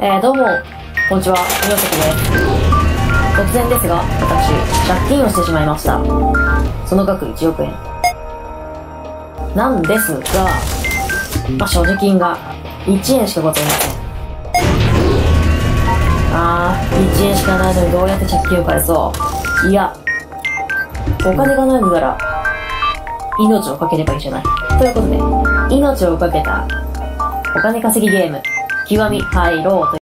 どうも、こんにちは、宮崎です。突然ですが、私、借金をしてしまいました。その額1億円。なんですが、所持金が1円しかございません。1円しかないのにどうやって借金を返そう。いや、お金がないのなら、命をかければいいじゃない。ということで、命をかけたお金稼ぎゲーム、極み入ろうと